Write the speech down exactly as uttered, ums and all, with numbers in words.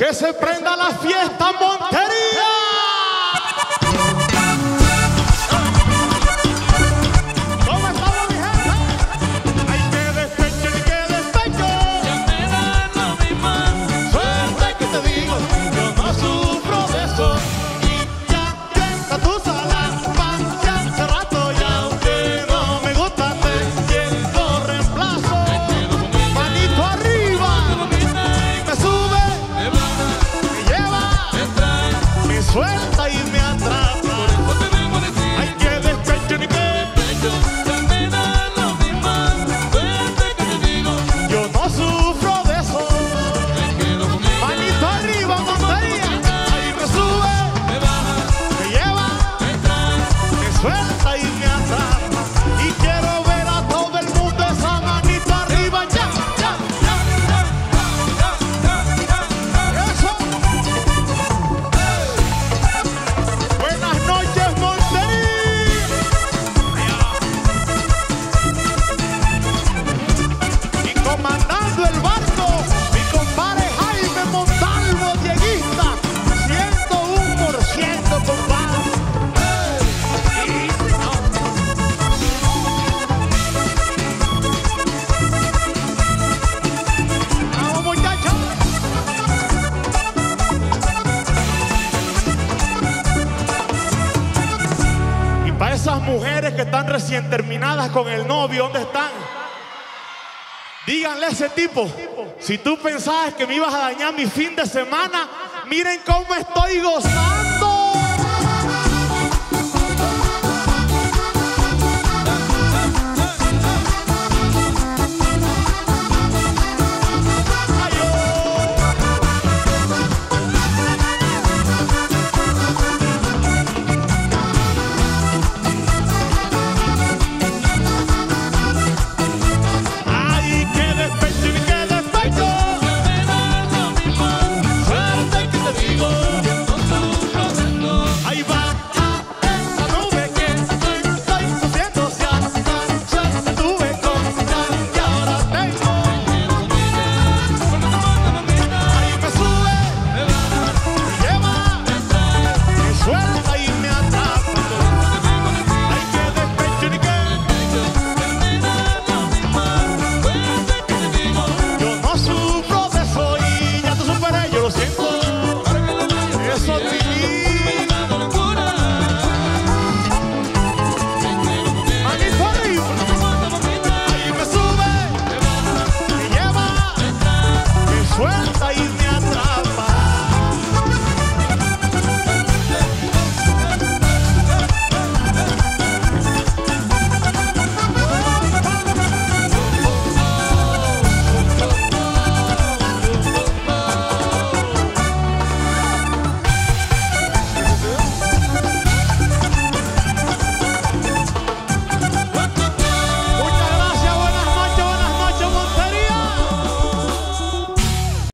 Que se prenda la fiesta Montería. ¿Cómo estamos, mi gente? Ay, que despecho y que despecho. Ya me da lo mismo. Suerte que te digo, yo no sufro de eso. Y ya que tú salas, pasé hace rato y aunque no me gusta te quiero reemplazo. Manito arriba, me sube, Me baja, me lleva, me trae. me suelta y me atrapa. Por eso te vengo a decir. Ay, que despecho ni que Despecho, ya me da lo mismo. Suerte que te digo. yo no sufro de eso. Me quedo conmigo. Manito arriba, Montería, ahí me sube, Me baja, me lleva, me trae. me suelta y me atrapa. Y quiero ver a todo el mundo esa manito arriba, ya, ya, ya, eso. Buenas noches, Montería. Y comandando el barco, mi compadre Jaime Montalvo, dieguista, ciento uno por ciento, compadre. Sí, señor. Vamos, muchachos. Y para esas mujeres que están recién terminadas con el novio, ¿dónde están? Díganle a ese tipo, si tú pensabas que me ibas a dañar mi fin de semana, miren cómo estoy gozando.